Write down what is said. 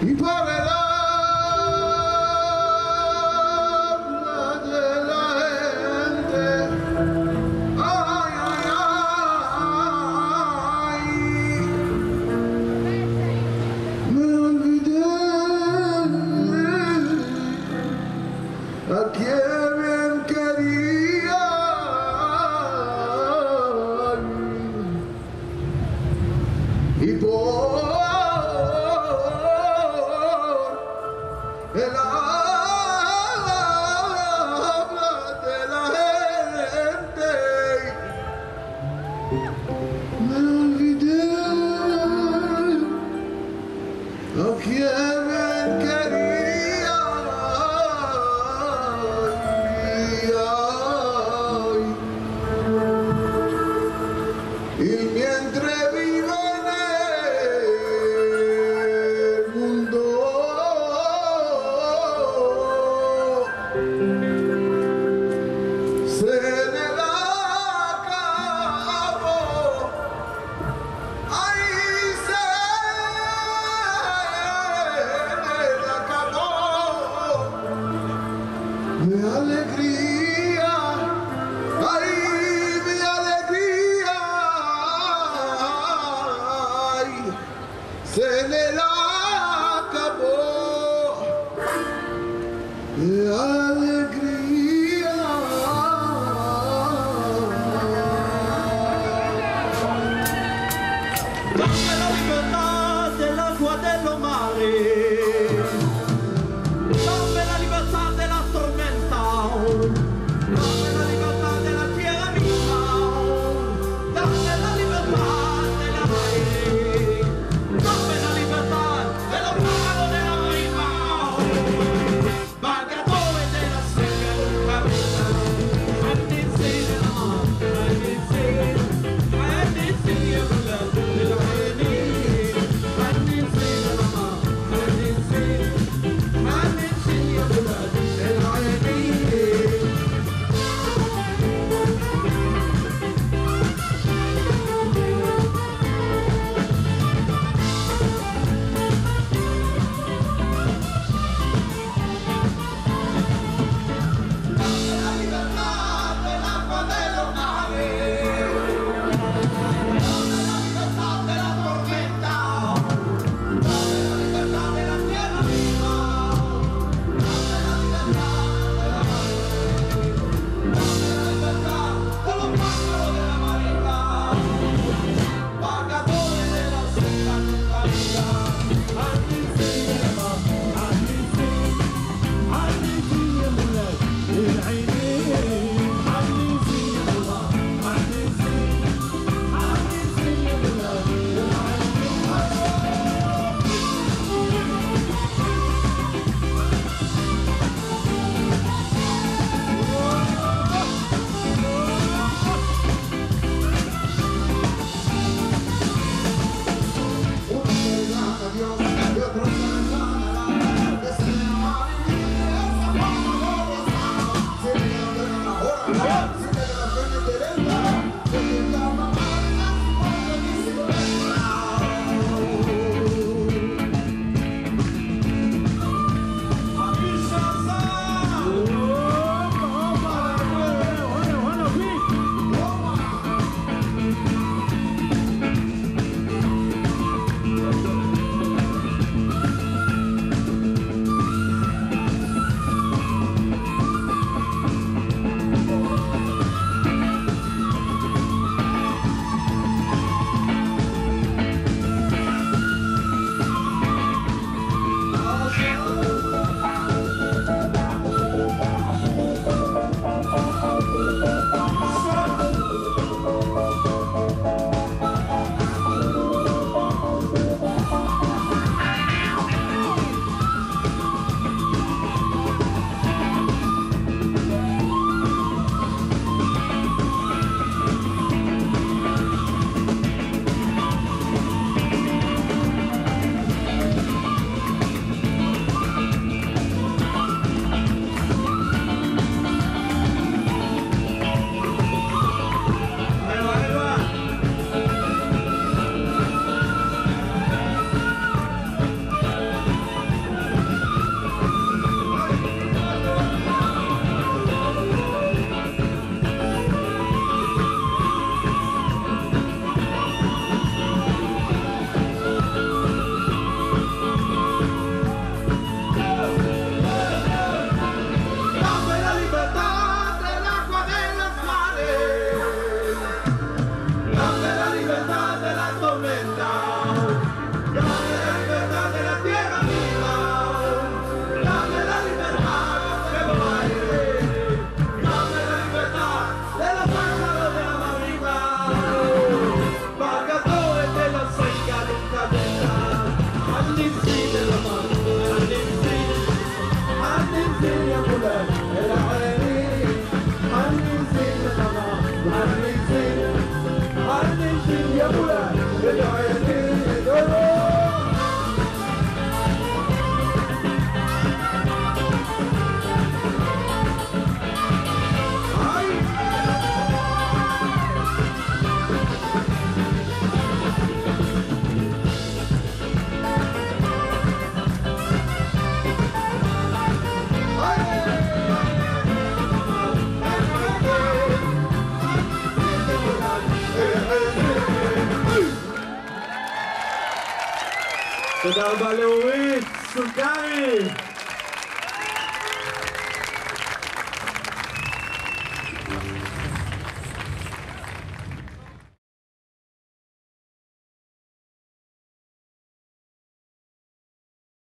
y por el habla de la gente. Ay, ay, ay, me olvidé a quien quería y por el habla de la gente me olvidé a quien quería y mientras vivo en el mundo se le acabó, ay, se le acabó mi alegría, ay, mi alegría, ay, se le acabó mi alegría. Dame la libertad del agua de los mares, dame la libertad de las tormentas, dame la libertad de la tierra misma, dame la libertad del aire, dame la libertad de los pájaros de la rima, vagadores de la selva de un cabeza. I didn't say that, I didn't say it, I didn't say it, but תודה רבה לאורית סוכרי.